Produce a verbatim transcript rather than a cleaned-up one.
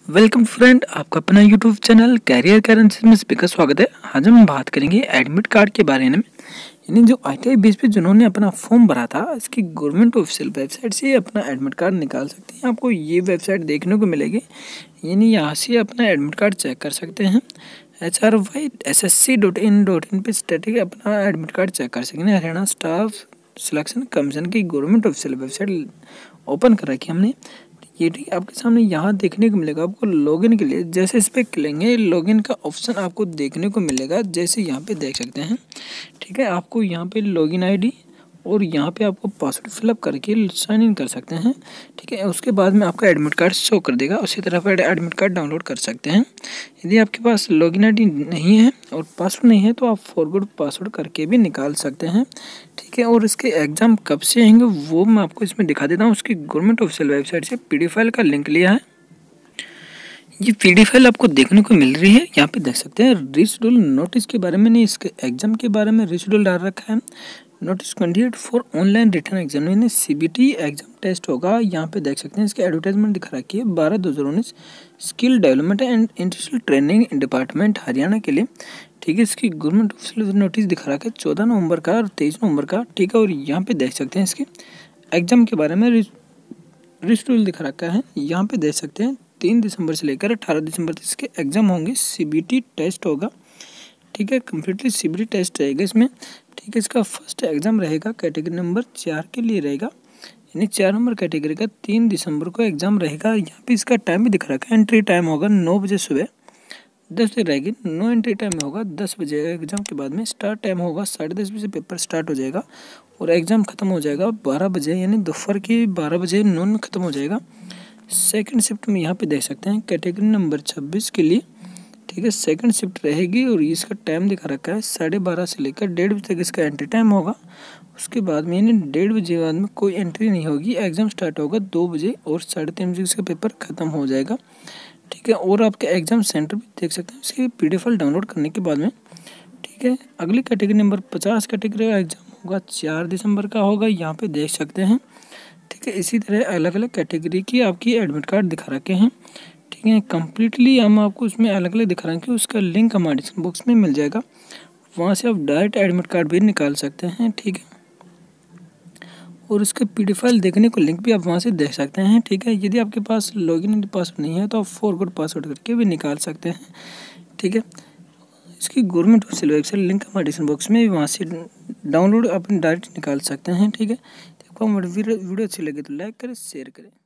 Welcome friend, आपका अपना YouTube channel career currency में सभी का स्वागत है। आज हम बात करेंगे एडमिट कार्ड के बारे में। यानी जो आई टी आई बेस पे जिन्होंने अपना फॉर्म भरा था, इसकी गवर्नमेंट ऑफिशियल वेबसाइट से अपना एडमिट कार्ड निकाल सकते हैं। आपको ये वेबसाइट देखने को मिलेगी, यानी यहाँ से अपना एडमिट कार्ड चेक कर सकते हैं। H R Y S S C dot in dot in पे स्टैटिक अपना एडमिट कार्ड चेक कर सकते हैं। हरियाणा स्टाफ सिलेक्शन कमीशन की गवर्नमेंट ऑफिशियल वेबसाइट ओपन कर रखी है हमने। ये ठीक आपके सामने यहाँ देखने को मिलेगा। आपको लॉगिन के लिए जैसे इस पर क्लिकेंगे, लॉगिन का ऑप्शन आपको देखने को मिलेगा, जैसे यहाँ पे देख सकते हैं। ठीक है, आपको यहाँ पे लॉगिन आईडी और यहाँ पे आपको पासवर्ड फिलअप करके साइन इन कर सकते हैं। ठीक है, उसके बाद में आपका एडमिट कार्ड शो कर देगा। उसी तरह पर एडमिट कार्ड डाउनलोड कर सकते हैं। यदि आपके पास लॉगिन आईडी नहीं है और पासवर्ड नहीं है तो आप फॉरगॉट पासवर्ड करके भी निकाल सकते हैं। ठीक है, और इसके एग्ज़ाम कब से आएंगे वो मैं आपको इसमें दिखा देता हूँ। उसकी गवर्नमेंट ऑफिशियल वेबसाइट से पी डी फाइल का लिंक लिया है। ये पी डी फाइल आपको देखने को मिल रही है। यहाँ पे देख सकते हैं रीशेड्यूल नोटिस के बारे में नहीं, इसके एग्जाम के बारे में रीशेड्यूल डाल रखा है। Notice candidate for online return exam, यानी C B T exam test होगा। यहाँ पे देख सकते हैं इसकी एडवर्टाइजमेंट दिखा रखी है बारह दो हज़ार उन्नीस skill development and industrial training department Haryana के लिए। ठीक है, इसकी गवर्नमेंट ऑफिशियल नोटिस दिखा रखा है चौदह नवंबर का और तेईस नवंबर का। ठीक है, और यहाँ पे देख सकते हैं इसके एग्जाम के बारे में रीशेड्यूल दिखा रखा है। यहाँ पे देख सकते हैं तीन दिसंबर से लेकर अठारह दिसंबर तक इसके एग्जाम होंगे। सी बी टी टेस्ट होगा। ठीक है, completely C B T test रहेगा इसमें। ठीक है, इसका फर्स्ट एग्जाम रहेगा कैटेगरी नंबर चार के लिए रहेगा, यानी चार नंबर कैटेगरी का तीन दिसंबर को एग्जाम रहेगा। यहाँ पे इसका टाइम भी दिख रखा है। एंट्री टाइम होगा नौ बजे सुबह, दस बजे रहेगी। नो एंट्री टाइम में होगा दस बजे। एग्जाम के बाद में स्टार्ट टाइम होगा साढ़े दस बजे पेपर स्टार्ट हो जाएगा और एग्जाम खत्म हो जाएगा बारह बजे, यानी दोपहर के बारह बजे नून खत्म हो जाएगा। सेकंड शिफ्ट में यहाँ पे देख सकते हैं कैटेगरी नंबर छब्बीस के लिए। ठीक है, सेकंड शिफ्ट रहेगी और इसका टाइम दिखा रखा है साढ़े बारह से लेकर डेढ़ बजे तक इसका एंट्री टाइम होगा। उसके बाद में यानी डेढ़ बजे बाद में कोई एंट्री नहीं होगी। एग्जाम स्टार्ट होगा दो बजे और साढ़े तीन बजे इसका पेपर खत्म हो जाएगा। ठीक है, और आपके एग्जाम सेंटर भी देख सकते हैं इसके P D F file download करने के बाद में। ठीक है, अगली कैटेगरी नंबर पचास कैटेगरी का एग्जाम होगा चार दिसंबर का होगा। यहाँ पे देख सकते हैं। ठीक है, इसी तरह अलग अलग कैटेगरी की आपकी एडमिट कार्ड दिखा रखे हैं। ठीक है, कम्प्लीटली हम आपको उसमें अलग अलग दिखा रहे हैं कि उसका लिंक हमारे डिस्क्रिप्शन बॉक्स में मिल जाएगा। वहाँ से आप डायरेक्ट एडमिट कार्ड भी निकाल सकते हैं। ठीक है, और उसके पी डी एफ फाइल देखने को लिंक भी आप वहाँ से देख सकते हैं। ठीक है, यदि आपके पास लॉगिन पासवर्ड नहीं है तो आप फॉरगॉट पासवर्ड करके भी निकाल सकते हैं। ठीक है, इसकी गवर्नमेंट ऑफिशियल वेबसाइट लिंक हमारे डिस्क्रिप्शन बॉक्स में, वहाँ से डाउनलोड अपनी डायरेक्ट निकाल सकते हैं। ठीक है, आपको हमारी वीडियो अच्छी लगे तो लाइक करें, शेयर करें।